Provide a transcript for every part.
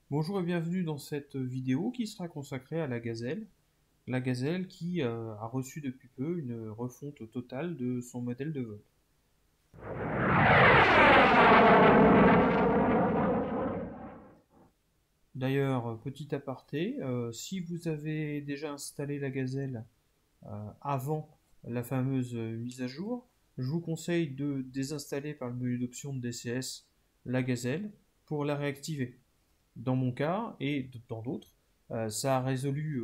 Bonjour et bienvenue dans cette vidéo qui sera consacrée à la Gazelle. La Gazelle qui a reçu depuis peu une refonte totale de son modèle de vol. D'ailleurs, petit aparté, si vous avez déjà installé la Gazelle avant la fameuse mise à jour, je vous conseille de désinstaller par le menu d'options de DCS la Gazelle pour la réactiver. Dans mon cas et dans d'autres, ça a résolu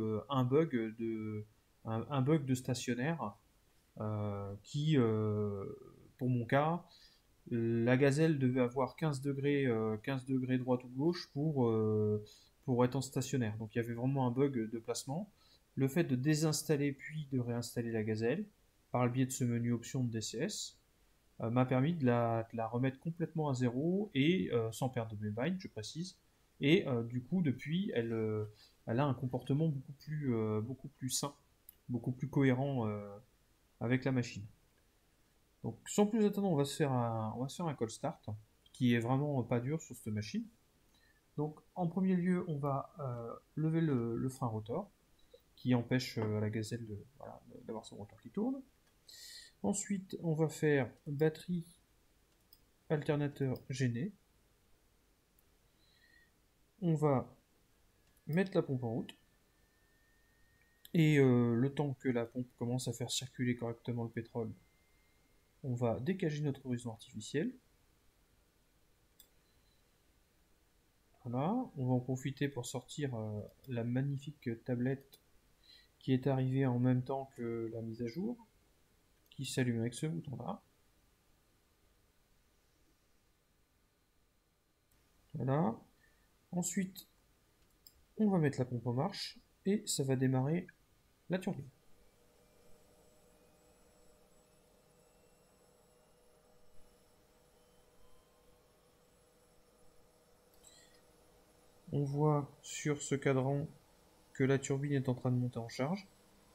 un bug de stationnaire qui, pour mon cas, la gazelle devait avoir 15 degrés droite ou gauche pour être en stationnaire. Donc il y avait vraiment un bug de placement. Le fait de désinstaller puis de réinstaller la gazelle par le biais de ce menu option de DCS m'a permis de la remettre complètement à zéro et sans perdre de mémoire, je précise. Et du coup, depuis, elle a un comportement beaucoup plus sain, beaucoup plus cohérent avec la machine. Donc, sans plus attendre, on va se faire un call start qui est vraiment pas dur sur cette machine. Donc, en premier lieu, on va lever le frein rotor qui empêche la gazelle voilà, d'avoir son rotor qui tourne. Ensuite, on va faire batterie alternateur gêné. On va mettre la pompe en route. Et le temps que la pompe commence à faire circuler correctement le pétrole, on va dégager notre horizon artificiel. Voilà, on va en profiter pour sortir la magnifique tablette qui est arrivée en même temps que la mise à jour, qui s'allume avec ce bouton-là. Voilà. Ensuite, on va mettre la pompe en marche et ça va démarrer la turbine. On voit sur ce cadran que la turbine est en train de monter en charge.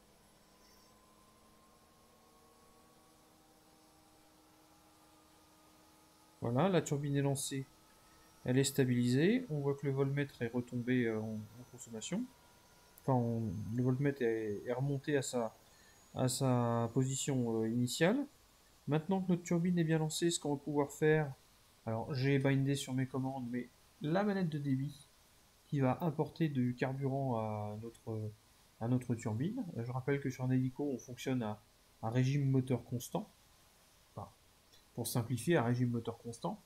Voilà, la turbine est lancée, elle est stabilisée. On voit que le voltmètre est retombé en consommation. Enfin, le voltmètre est remonté à sa position initiale. Maintenant que notre turbine est bien lancée, ce qu'on va pouvoir faire, alors j'ai bindé sur mes commandes, mais la manette de débit qui va apporter du carburant à notre turbine. Je rappelle que sur un hélico, on fonctionne à régime moteur constant. Enfin, pour simplifier, à régime moteur constant.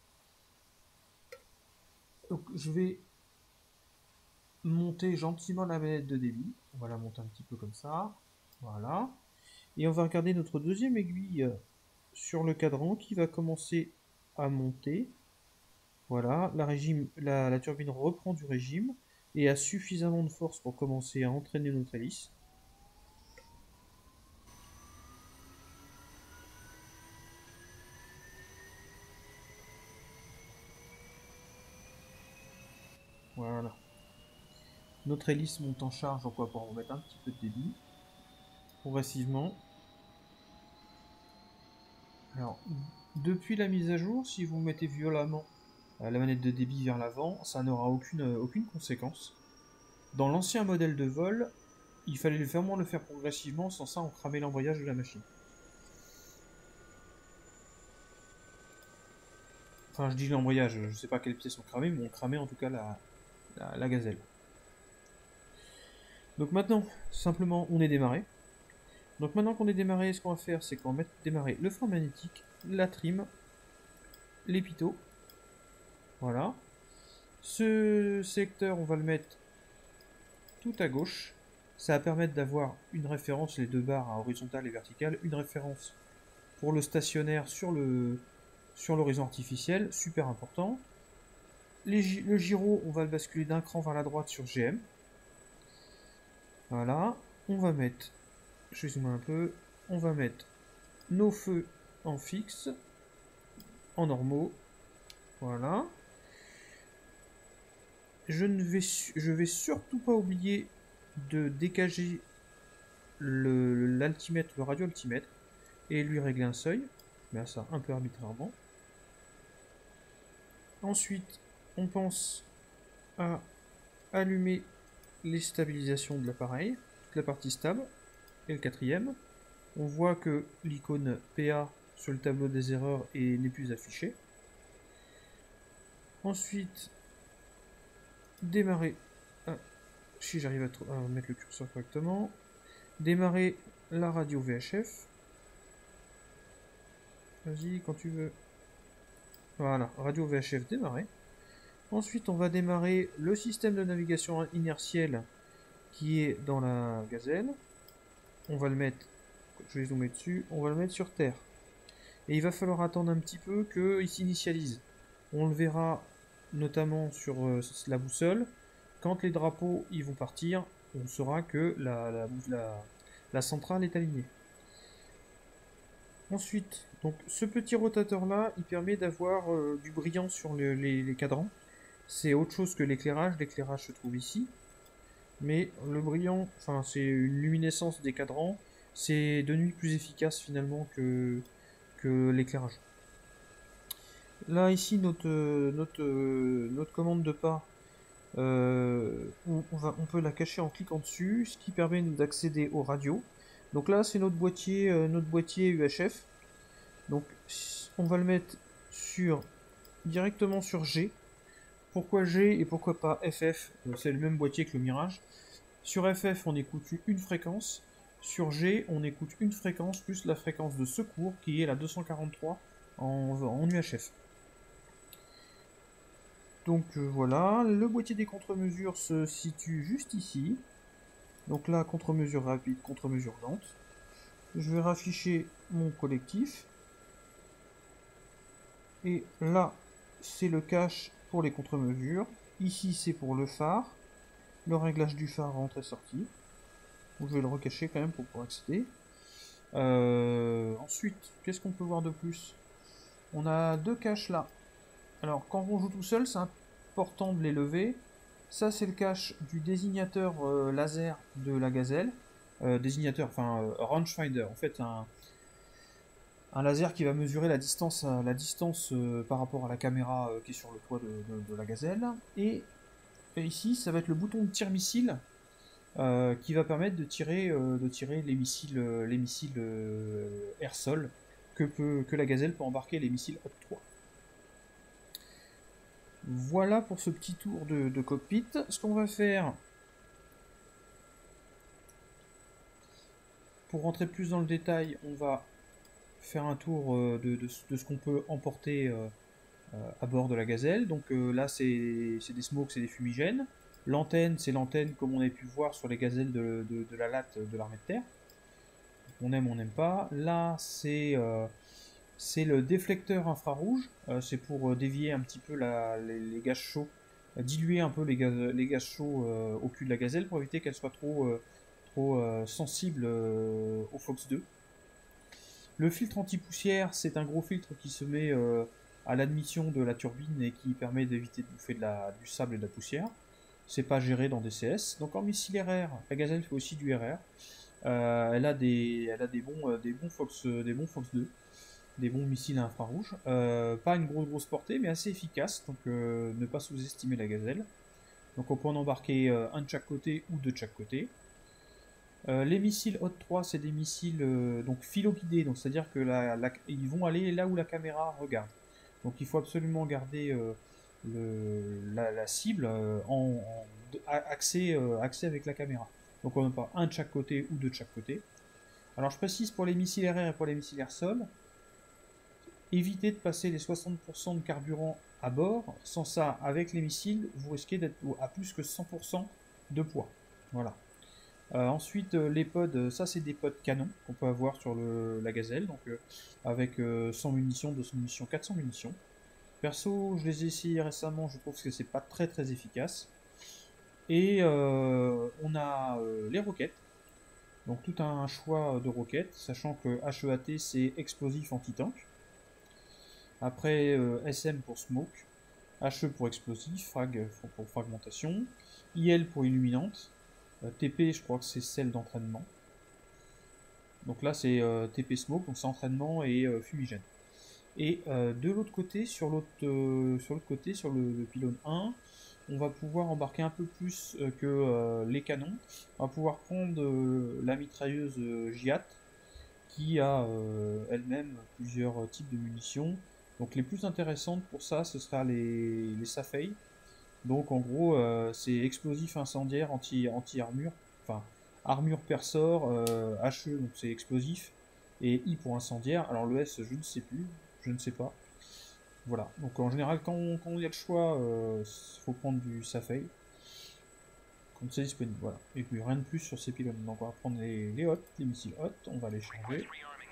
Donc je vais monter gentiment la manette de débit. On va la monter un petit peu comme ça. Voilà. Et on va regarder notre deuxième aiguille sur le cadran qui va commencer à monter. Voilà, la turbine reprend du régime et a suffisamment de force pour commencer à entraîner notre hélice. Voilà. Notre hélice monte en charge, donc on va pouvoir remettre un petit peu de débit progressivement. Alors, depuis la mise à jour, si vous mettez violemment la manette de débit vers l'avant, ça n'aura aucune conséquence. Dans l'ancien modèle de vol, il fallait vraiment le faire progressivement, sans ça on cramait l'embrayage de la machine. Enfin, je dis l'embrayage, je ne sais pas quelles pièces ont cramé, mais on cramait en tout cas la gazelle. Donc maintenant, simplement, on est démarré. Donc maintenant qu'on est démarré, ce qu'on va faire, c'est qu'on va mettre démarrer le frein magnétique, la trim, les pitot. Voilà. Ce secteur, on va le mettre tout à gauche. Ça va permettre d'avoir une référence, les deux barres à horizontale et verticale, une référence pour le stationnaire sur l'horizon artificiel, super important. Le gyro, on va le basculer d'un cran vers la droite sur GM. Voilà. On va mettre, je vais zoomer un peu, on va mettre nos feux en fixe, en normaux. Voilà. Je vais surtout pas oublier de dégager l'altimètre, le radio-altimètre, et lui régler un seuil, mais ça un peu arbitrairement. Ensuite, on pense à allumer les stabilisations de l'appareil, toute la partie stable, et le quatrième. On voit que l'icône PA sur le tableau des erreurs n'est plus affichée. Ensuite, démarrer, si j'arrive à mettre le curseur correctement, démarrer la radio VHF. Vas-y, quand tu veux. Voilà, radio VHF démarrer. Ensuite, on va démarrer le système de navigation inertielle qui est dans la gazelle. On va le mettre, je vais zoomer dessus, on va le mettre sur terre. Et il va falloir attendre un petit peu qu'il s'initialise. On le verra notamment sur la boussole. Quand les drapeaux ils vont partir, on saura que la centrale est alignée. Ensuite, donc ce petit rotateur là, il permet d'avoir du brillant sur les cadrans. C'est autre chose que l'éclairage. L'éclairage se trouve ici. Mais le brillant, enfin c'est une luminescence des cadrans. C'est de nuit plus efficace finalement que l'éclairage. Là ici notre commande de pas, on peut la cacher en cliquant dessus, ce qui permet d'accéder aux radios. Donc là c'est notre boîtier UHF. Donc on va le mettre directement sur G. Pourquoi G et pourquoi pas FF? C'est le même boîtier que le Mirage. Sur FF on écoute une fréquence. Sur G on écoute une fréquence plus la fréquence de secours qui est la 243 en UHF. Donc voilà, le boîtier des contre-mesures se situe juste ici. Donc là, contre-mesure rapide, contre-mesure lente. Je vais rafficher mon collectif. Et là, c'est le cache pour les contre-mesures. Ici, c'est pour le phare. Le réglage du phare rentrée-sortie. Je vais le recacher quand même pour pouvoir accéder. Ensuite, qu'est-ce qu'on peut voir de plus? On a deux caches là. Alors, quand on joue tout seul, c'est important de les lever. Ça, c'est le cache du désignateur laser de la gazelle. Désignateur, enfin, rangefinder. En fait, un laser qui va mesurer la distance par rapport à la caméra qui est sur le toit de la gazelle. Et ici, ça va être le bouton de tir-missile qui va permettre de tirer les missiles air-sol que la gazelle peut embarquer les missiles Hawk 3. Voilà pour ce petit tour de cockpit. Ce qu'on va faire, pour rentrer plus dans le détail, on va faire un tour de ce qu'on peut emporter à bord de la gazelle. Donc là, c'est des smokes, c'est des fumigènes. L'antenne, c'est l'antenne comme on a pu voir sur les gazelles de la latte de l'armée de terre. On aime, on n'aime pas. Là, c'est le déflecteur infrarouge. C'est pour dévier un petit peu les gaz chauds, diluer un peu les gaz chauds au cul de la gazelle pour éviter qu'elle soit trop sensible au Fox 2. Le filtre anti-poussière, c'est un gros filtre qui se met à l'admission de la turbine et qui permet d'éviter de bouffer du sable et de la poussière. C'est pas géré dans DCS. Donc en missile RR, la gazelle fait aussi du RR. Elle a des bons Fox 2, des bons missiles à infrarouge. Pas une grosse portée, mais assez efficace. Donc ne pas sous-estimer la gazelle. Donc on peut en embarquer un de chaque côté ou deux de chaque côté. Les missiles Hawk 3, c'est des missiles donc philo-guidés, donc c'est-à-dire que ils vont aller là où la caméra regarde. Donc il faut absolument garder la cible axée avec la caméra. Donc on n'a pas un de chaque côté ou deux de chaque côté. Alors je précise pour les missiles RR et pour les missiles air-sol, évitez de passer les 60% de carburant à bord. Sans ça, avec les missiles, vous risquez d'être à plus que 100% de poids. Voilà. Ensuite, les pods, ça c'est des pods canon qu'on peut avoir sur la gazelle, donc avec 100 munitions, 200 munitions, 400 munitions. Perso, je les ai essayés récemment, je trouve que c'est pas très efficace. Et on a les roquettes, donc tout un choix de roquettes, sachant que HEAT c'est explosif anti-tank. Après SM pour smoke, HE pour explosif, frag pour fragmentation, IL pour illuminante. TP, je crois que c'est celle d'entraînement. Donc là, c'est TP Smoke, donc c'est entraînement et fumigène. Et de l'autre côté, sur le pylône 1, on va pouvoir embarquer un peu plus que les canons. On va pouvoir prendre la mitrailleuse Giat, qui a elle-même plusieurs types de munitions. Donc les plus intéressantes pour ça, ce sera les Safei. Donc en gros, c'est explosif incendiaire anti-armure. Enfin, armure persor, HE, donc c'est explosif. Et I pour incendiaire. Alors le S, je ne sais plus. Je ne sais pas. Voilà. Donc en général, quand il y a le choix, il faut prendre du Safei. Quand c'est disponible. Voilà. Et puis rien de plus sur ces pylônes. Donc on va prendre les HOT, les missiles HOT. On va les changer.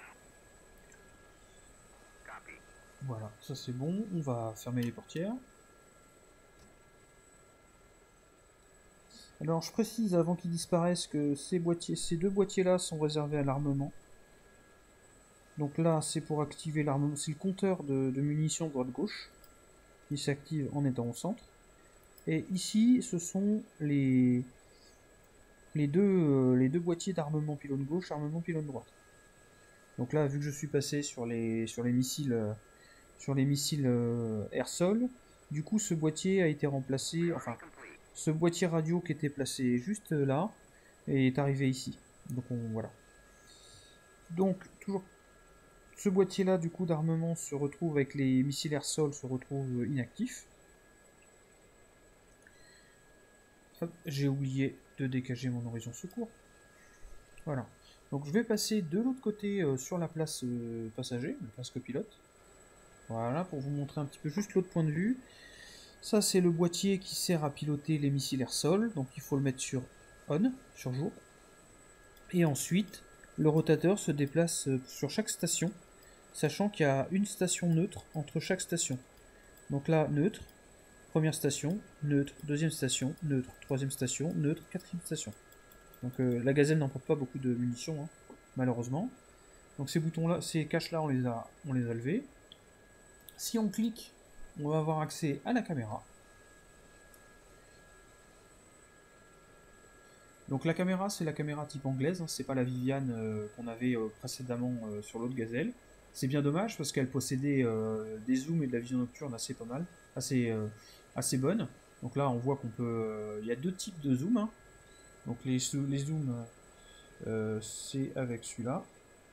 Voilà, ça c'est bon. On va fermer les portières. Alors je précise avant qu'ils disparaissent que ces deux boîtiers-là sont réservés à l'armement. Donc là c'est pour activer l'armement, c'est le compteur de munitions droite-gauche qui s'active en étant au centre. Et ici ce sont les deux boîtiers d'armement pylône gauche, armement pylône droite. Donc là vu que je suis passé sur les missiles air-sol, du coup ce boîtier a été remplacé, enfin ce boîtier radio qui était placé juste là est arrivé ici. Donc voilà. Donc toujours ce boîtier là du coup d'armement se retrouve avec les missiles air-sol se retrouve inactif. J'ai oublié de dégager mon horizon secours. Voilà. Donc je vais passer de l'autre côté sur la place passager, la place copilote. Voilà, pour vous montrer un petit peu juste l'autre point de vue. Ça c'est le boîtier qui sert à piloter les missiles air-sol, donc il faut le mettre sur on, sur jour. Et ensuite, le rotateur se déplace sur chaque station, sachant qu'il y a une station neutre entre chaque station. Donc là, neutre, première station, neutre, deuxième station, neutre, troisième station, neutre, quatrième station. Donc la gazelle n'emporte pas beaucoup de munitions, hein, malheureusement. Donc ces boutons-là, ces caches-là, on les a levés. Si on clique, on va avoir accès à la caméra. Donc la caméra, c'est la caméra type anglaise, hein, c'est pas la Viviane qu'on avait précédemment sur l'autre gazelle. C'est bien dommage parce qu'elle possédait des zooms et de la vision nocturne assez pas mal, assez bonne. Donc là, on voit qu'on peut. Il y a deux types de zoom, hein. Donc les zooms, c'est avec celui-là.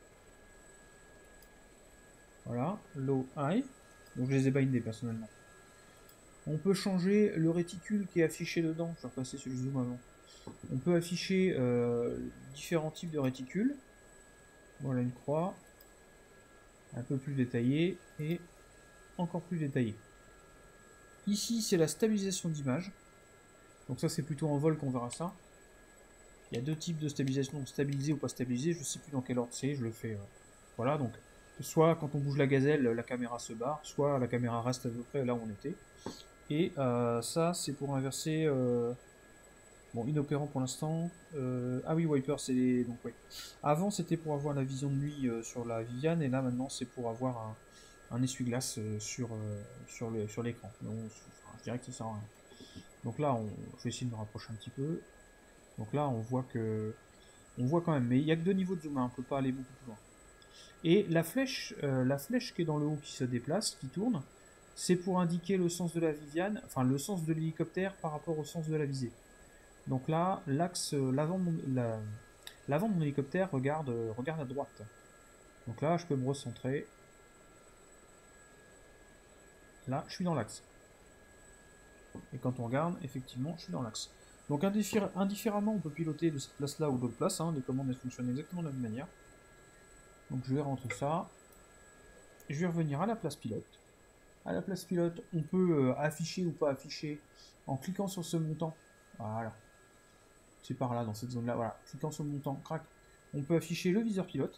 Voilà, low, high. Donc je les ai bindés personnellement. On peut changer le réticule qui est affiché dedans. Je vais repasser sur le zoom avant. On peut afficher différents types de réticules. Voilà une croix, un peu plus détaillée et encore plus détaillée. Ici, c'est la stabilisation d'image. Donc ça, c'est plutôt en vol qu'on verra ça. Il y a deux types de stabilisation, donc stabilisé ou pas stabilisé. Je ne sais plus dans quel ordre c'est, je le fais. Voilà, donc soit quand on bouge la gazelle, la caméra se barre, soit la caméra reste à peu près là où on était. Et ça, c'est pour inverser... Bon, inopérant pour l'instant. Ah oui, Wiper, c'est les... Donc, ouais. Avant, c'était pour avoir la vision de nuit sur la Viviane, et là, maintenant, c'est pour avoir un essuie-glace sur l'écran. Enfin, je dirais que ça sert à rien. Donc là, je vais essayer de me rapprocher un petit peu. Donc là, on voit quand même, mais il n'y a que deux niveaux de zoom, hein, on ne peut pas aller beaucoup plus loin. Et la flèche qui est dans le haut qui se déplace, qui tourne, c'est pour indiquer le sens de la Viviane, enfin le sens de l'hélicoptère par rapport au sens de la visée. Donc là, l'axe, l'avant de mon hélicoptère regarde à droite. Donc là, je peux me recentrer. Là, je suis dans l'axe. Et quand on regarde, effectivement, je suis dans l'axe. Donc indifféremment, on peut piloter de cette place-là ou d'autres places. Hein, les commandes elles fonctionnent exactement de la même manière. Donc je vais rentrer ça. Je vais revenir à la place pilote. À la place pilote, on peut afficher ou pas afficher en cliquant sur ce montant. Voilà. C'est par là, dans cette zone-là. Voilà. Cliquant sur le montant, crac. On peut afficher le viseur pilote.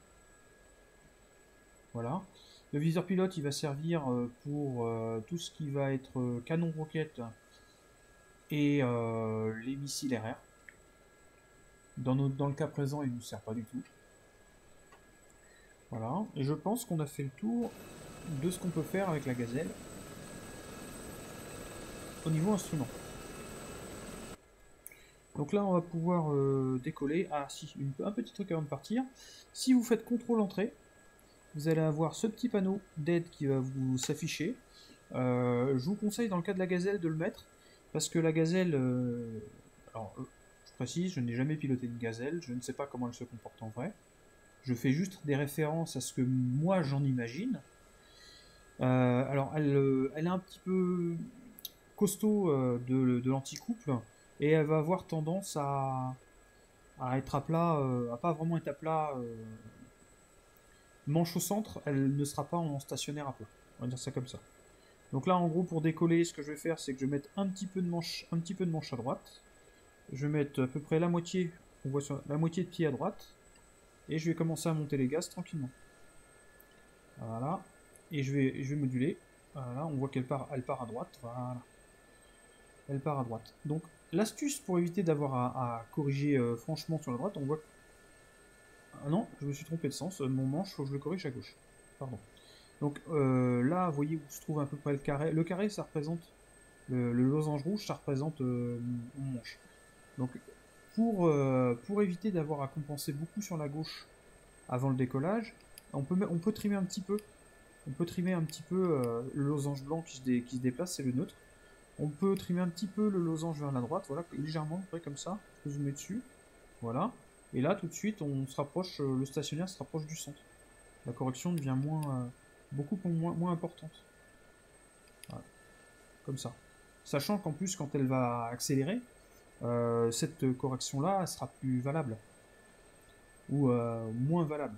Voilà. Le viseur pilote, il va servir pour tout ce qui va être canon roquette et les missiles RR. Dans le cas présent, il ne nous sert pas du tout. Voilà. Et je pense qu'on a fait le tour de ce qu'on peut faire avec la gazelle au niveau instrument. Donc là, on va pouvoir décoller. Ah si, un petit truc avant de partir. Si vous faites contrôle entrée, vous allez avoir ce petit panneau d'aide qui va vous s'afficher. Je vous conseille dans le cas de la gazelle de le mettre Parce que la gazelle, alors je précise, je n'ai jamais piloté une gazelle, je ne sais pas comment elle se comporte en vrai. Je fais juste des références à ce que moi j'en imagine. Alors elle est un petit peu costaud de l'anticouple et elle va avoir tendance à être à plat, à pas vraiment être à plat. Manche au centre, elle ne sera pas en stationnaire à plat. On va dire ça comme ça. Donc là, en gros, pour décoller, ce que je vais faire, c'est que je vais mettre un petit peu de manche à droite. Je vais mettre à peu près la moitié, on voit sur la moitié de pied à droite, et je vais commencer à monter les gaz tranquillement. Voilà. Et je vais moduler. Voilà, on voit elle part à droite. Voilà. Elle part à droite. Donc l'astuce pour éviter d'avoir à corriger franchement sur la droite, on voit. Ah non, je me suis trompé de sens. Mon manche, il faut que je le corrige à gauche. Pardon. Donc là, vous voyez où se trouve à peu près le carré. Le carré, ça représente le losange rouge, ça représente mon manche. Donc pour éviter d'avoir à compenser beaucoup sur la gauche avant le décollage, on peut trimer un petit peu. On peut trimer un petit peu le losange blanc qui se déplace, c'est le neutre. On peut trimer un petit peu le losange vers la droite, voilà, légèrement, comme ça. Je peux zoomer dessus. Voilà. Et là, tout de suite, on se rapproche, le stationnaire se rapproche du centre. La correction devient beaucoup moins importante. Voilà. Comme ça. Sachant qu'en plus, quand elle va accélérer, cette correction-là sera plus valable. Ou moins valable.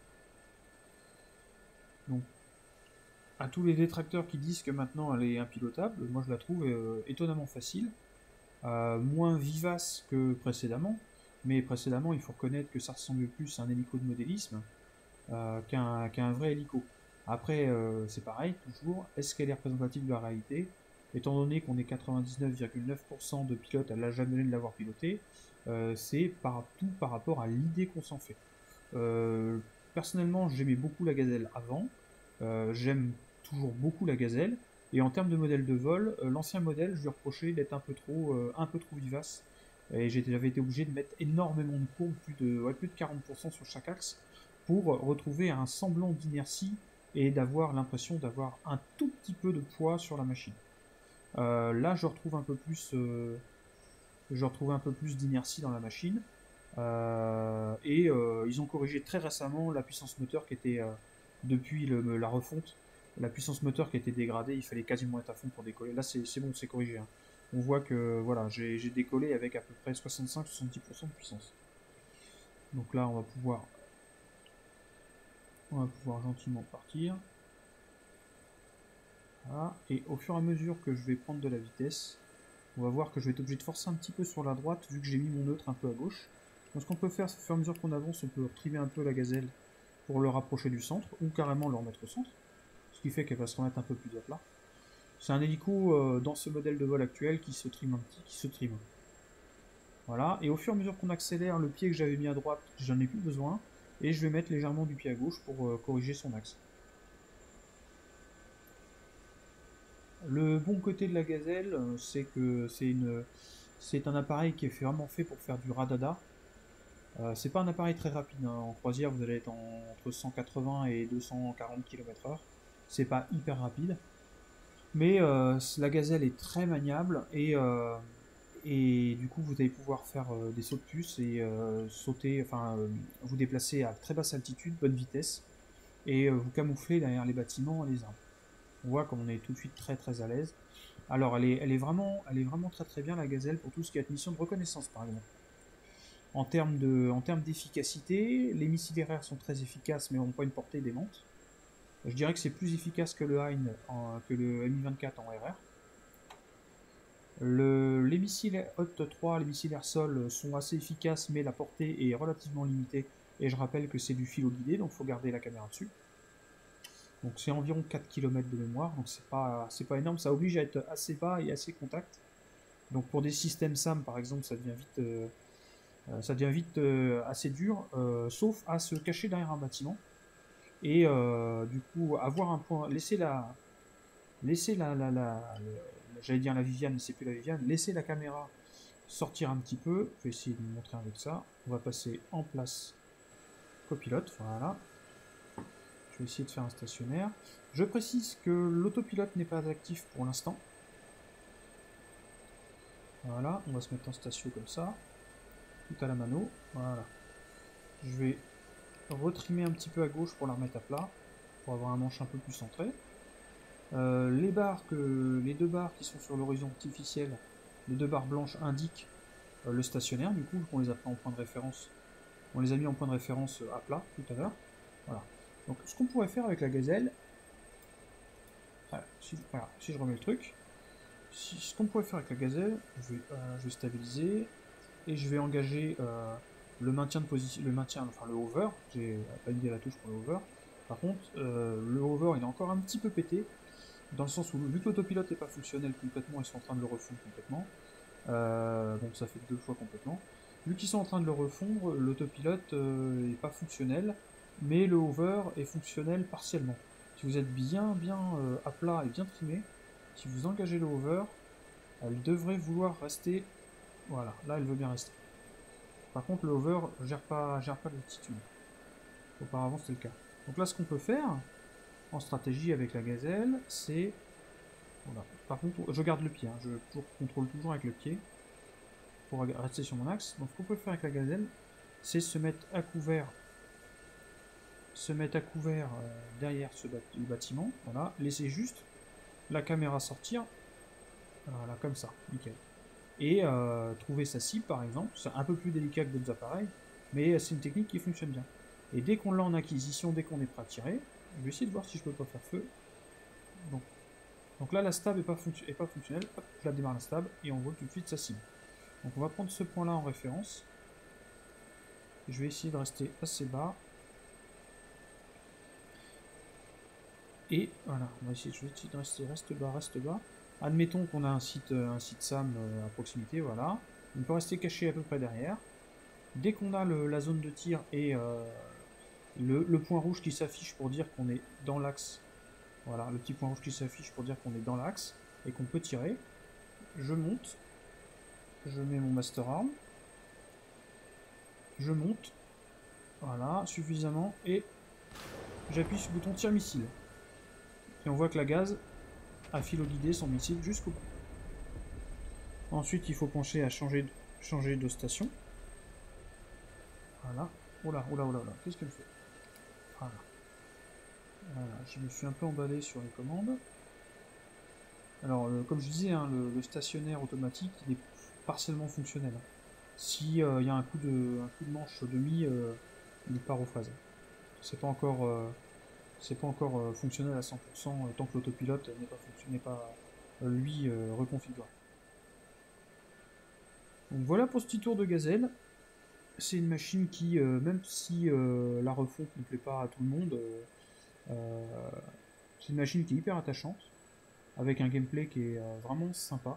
Donc, à tous les détracteurs qui disent que maintenant elle est impilotable, moi je la trouve étonnamment facile. Moins vivace que précédemment, mais précédemment il faut reconnaître que ça ressemble plus à un hélico de modélisme qu'un vrai hélico. Après, c'est pareil, toujours, est-ce qu'elle est représentative de la réalité? Étant donné qu'on est 99,9% de pilotes à jamais de l'avoir piloté, c'est tout par rapport à l'idée qu'on s'en fait. Personnellement, j'aimais beaucoup la Gazelle avant, j'aime toujours beaucoup la Gazelle, et en termes de modèle de vol, l'ancien modèle, je lui reprochais d'être un peu trop vivace, et j'avais été obligé de mettre énormément de courbes, plus de 40% sur chaque axe, pour retrouver un semblant d'inertie et d'avoir l'impression d'avoir un tout petit peu de poids sur la machine. Là, je retrouve un peu plus d'inertie dans la machine. Ils ont corrigé très récemment la puissance moteur qui était, depuis la refonte, la puissance moteur qui était dégradée, il fallait quasiment être à fond pour décoller. Là, c'est bon, c'est corrigé. Hein. On voit que voilà, j'ai décollé avec à peu près 65-70% de puissance. Donc là, on va pouvoir gentiment partir. Voilà. Et au fur et à mesure que je vais prendre de la vitesse, on va voir que je vais être obligé de forcer un petit peu sur la droite vu que j'ai mis mon neutre un peu à gauche. Donc ce qu'on peut faire, c'est au fur et à mesure qu'on avance, on peut trimer un peu la gazelle pour le rapprocher du centre, ou carrément le remettre au centre, ce qui fait qu'elle va se remettre un peu plus à plat. C'est un hélico dans ce modèle de vol actuel qui se trime qui se trime. Voilà, et au fur et à mesure qu'on accélère, le pied que j'avais mis à droite, j'en ai plus besoin, et je vais mettre légèrement du pied à gauche pour corriger son axe. Le bon côté de la gazelle, c'est que c'est un appareil qui est vraiment fait pour faire du radada. C'est pas un appareil très rapide, hein. En croisière vous allez être entre 180 et 240 km/h. C'est pas hyper rapide. Mais la gazelle est très maniable et du coup vous allez pouvoir faire des sauts de puce et vous déplacer à très basse altitude, bonne vitesse, et vous camoufler derrière les bâtiments et les arbres. On voit qu'on est tout de suite très très à l'aise. Alors elle est vraiment très très bien la gazelle pour tout ce qui est mission de reconnaissance par exemple. En termes d'efficacité, les missiles RR sont très efficaces mais n'ont pas une portée démente. Je dirais que c'est plus efficace que le Hein, que le Mi-24 en RR. Les missiles Hot 3, les missiles air-sol sont assez efficaces mais la portée est relativement limitée. Et je rappelle que c'est du filo-guidé, donc il faut garder la caméra dessus. Donc c'est environ 4 km de mémoire, donc c'est pas énorme, ça oblige à être assez bas et assez contact. Donc pour des systèmes SAM par exemple, ça devient vite assez dur, sauf à se cacher derrière un bâtiment. Et du coup, avoir un point, j'allais dire la Viviane, mais c'est plus la Viviane, laisser la caméra sortir un petit peu. Je vais essayer de vous montrer avec ça. On va passer en place copilote, voilà. Je vais essayer de faire un stationnaire. Je précise que l'autopilote n'est pas actif pour l'instant. Voilà, on va se mettre en station comme ça, tout à la mano. Voilà. Je vais retrimer un petit peu à gauche pour la remettre à plat, pour avoir un manche un peu plus centré. Les deux barres qui sont sur l'horizon artificiel, les deux barres blanches indiquent le stationnaire, du coup, on les a pris en point de référence. On les a mis en point de référence à plat tout à l'heure. Voilà. Donc ce qu'on pourrait faire avec la gazelle, voilà, si je remets le truc, ce qu'on pourrait faire avec la gazelle, je vais stabiliser et je vais engager le maintien de position, enfin le hover. J'ai pas mis la touche pour le hover. Par contre, le hover il est encore un petit peu pété, dans le sens où vu que l'autopilote n'est pas fonctionnel complètement, ils sont en train de le refondre complètement. Donc ça fait 2 fois complètement. Vu qu'ils sont en train de le refondre, l'autopilote n'est pas fonctionnel, mais le hover est fonctionnel partiellement. Si vous êtes bien à plat et bien trimé, si vous engagez le hover, elle devrait vouloir rester. Voilà, là elle veut bien rester. Par contre le hover gère pas l'altitude. Auparavant c'était le cas. Donc là ce qu'on peut faire en stratégie avec la gazelle, c'est. Voilà. Par contre je garde le pied, hein. Je contrôle toujours avec le pied pour rester sur mon axe. Donc ce qu'on peut faire avec la gazelle, c'est se mettre à couvert, derrière le bâtiment, voilà, laisser juste la caméra sortir, voilà, comme ça, nickel. Et trouver sa cible par exemple, c'est un peu plus délicat que d'autres appareils, mais c'est une technique qui fonctionne bien. Et dès qu'on l'a en acquisition, dès qu'on est prêt à tirer, je vais essayer de voir si je peux pas faire feu. Donc là la stab est pas fonctionnelle, hop, je la démarre la stab et on voit tout de suite sa cible. Donc on va prendre ce point là en référence. Je vais essayer de rester assez bas. Et voilà, je vais essayer de reste bas. Admettons qu'on a un site SAM à proximité, voilà. On peut rester caché à peu près derrière. Dès qu'on a la zone de tir et le point rouge qui s'affiche pour dire qu'on est dans l'axe, voilà, le petit point rouge qui s'affiche pour dire qu'on est dans l'axe et qu'on peut tirer, je monte, je mets mon master arm, je monte, voilà, suffisamment, et j'appuie sur le bouton tir missile. Et on voit que la gaz a filoguidé son missile jusqu'au bout. Ensuite, il faut pencher à changer de station. Voilà. Oula, qu'est-ce qu'elle fait? Voilà. Je me suis un peu emballé sur les commandes. Alors, comme je disais, hein, le stationnaire automatique, il est partiellement fonctionnel. S'il y a un coup de manche demi, il part aux fraises. C'est pas encore, fonctionnel à 100% tant que l'autopilote n'est pas lui reconfiguré. Donc voilà pour ce petit tour de gazelle. C'est une machine qui, même si la refonte ne plaît pas à tout le monde, c'est une machine qui est hyper attachante, avec un gameplay qui est vraiment sympa.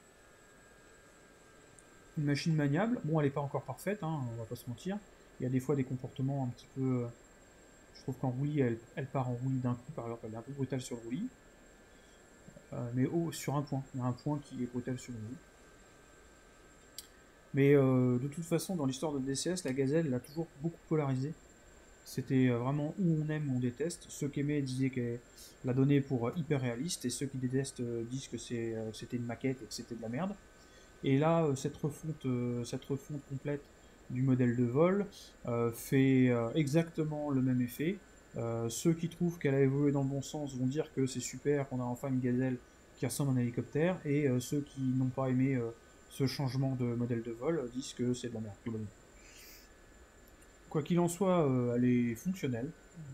Une machine maniable, bon elle n'est pas encore parfaite, hein, on va pas se mentir. Il y a des fois des comportements un petit peu. Je trouve qu'en roulis, elle part en roulis d'un coup, par exemple, elle est un peu brutale sur le roulis. Mais sur un point, il y a un point qui est brutal sur le roulis. Mais de toute façon, dans l'histoire de DCS, la gazelle elle a toujours beaucoup polarisé. C'était vraiment où on aime ou on déteste. Ceux qui aimaient disaient qu'elle la donnait pour hyper réaliste, et ceux qui détestent disent que c'était une maquette et que c'était de la merde. Et là, cette refonte complète du modèle de vol fait exactement le même effet. Ceux qui trouvent qu'elle a évolué dans le bon sens vont dire que c'est super, qu'on a enfin une gazelle qui ressemble à un hélicoptère, et ceux qui n'ont pas aimé ce changement de modèle de vol disent que c'est de la merde. Quoi qu'il en soit, elle est fonctionnelle.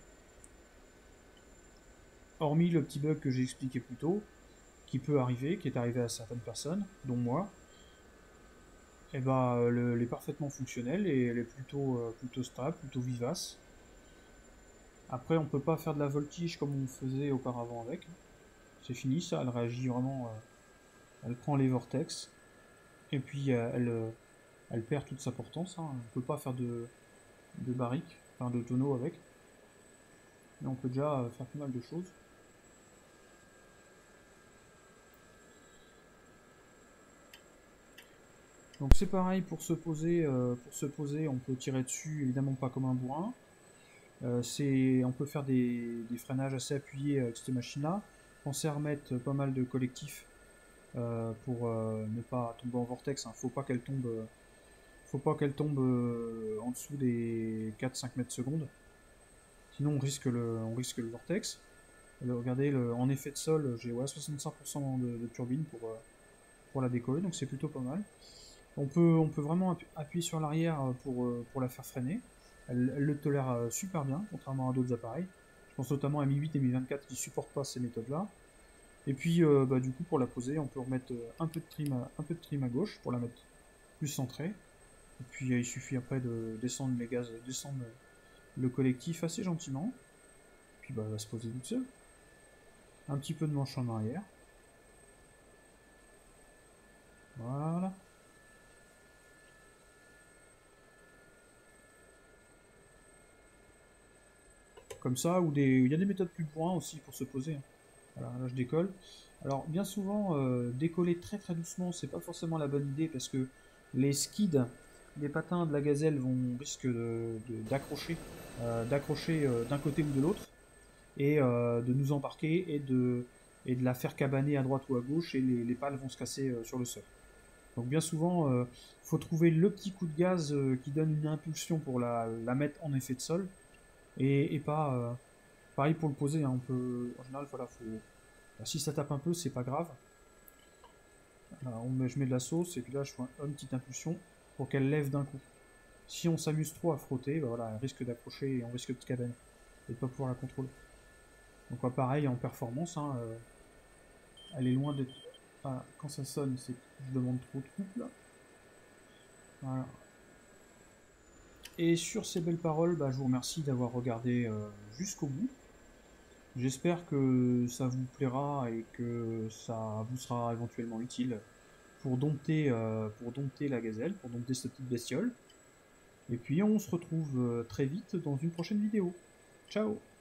Hormis le petit bug que j'ai expliqué plus tôt, qui peut arriver, qui est arrivé à certaines personnes, dont moi, et bah, elle est parfaitement fonctionnelle et elle est plutôt stable, plutôt vivace. Après, on peut pas faire de la voltige comme on faisait auparavant avec. C'est fini ça, elle réagit vraiment, elle prend les vortex, et puis elle perd toute sa portance, hein. On peut pas faire de barrique, enfin de tonneau avec, mais on peut déjà faire pas mal de choses. Donc c'est pareil pour se poser, on peut tirer dessus, évidemment pas comme un bourrin. On peut faire des freinages assez appuyés avec cette machine-là. Pensez à remettre pas mal de collectifs pour ne pas tomber en vortex. Hein. Faut pas qu'elle tombe en dessous des 4-5 mètres secondes. Sinon on risque le vortex. Regardez, en effet de sol, j'ai ouais, 65% de turbine pour la décoller, donc c'est plutôt pas mal. On peut vraiment appuyer sur l'arrière pour la faire freiner. Elle le tolère super bien, contrairement à d'autres appareils. Je pense notamment à Mi 8 et Mi 24 qui supportent pas ces méthodes-là. Et puis, bah, du coup, pour la poser, on peut remettre un peu de trim à gauche pour la mettre plus centrée. Et puis, il suffit après de descendre les gaz, descendre le collectif assez gentiment. Puis, bah, elle va se poser toute seule. Un petit peu de manche en arrière. Voilà. Comme ça, il y a des méthodes plus pour aussi pour se poser. Hein. Voilà, là je décolle. Alors bien souvent, décoller très très doucement, c'est pas forcément la bonne idée parce que les skids, les patins de la gazelle risquent d'accrocher d'un côté ou de l'autre et de nous embarquer et de la faire cabaner à droite ou à gauche et les pales vont se casser sur le sol. Donc bien souvent, faut trouver le petit coup de gaz qui donne une impulsion pour la mettre en effet de sol et pas pareil pour le poser. Hein, on peut, en général, voilà, si ça tape un peu, c'est pas grave. Je mets de la sauce et puis là je fais une petite impulsion pour qu'elle lève d'un coup. Si on s'amuse trop à frotter, bah voilà, elle risque d'accrocher et on risque de cabaner et de pas pouvoir la contrôler. Donc pareil en performance, hein, elle est loin d'être. Voilà, quand ça sonne, c'est que je demande trop de couple. Voilà. Et sur ces belles paroles, bah, je vous remercie d'avoir regardé jusqu'au bout. J'espère que ça vous plaira et que ça vous sera éventuellement utile pour dompter la gazelle, pour dompter cette petite bestiole. Et puis on se retrouve très vite dans une prochaine vidéo. Ciao!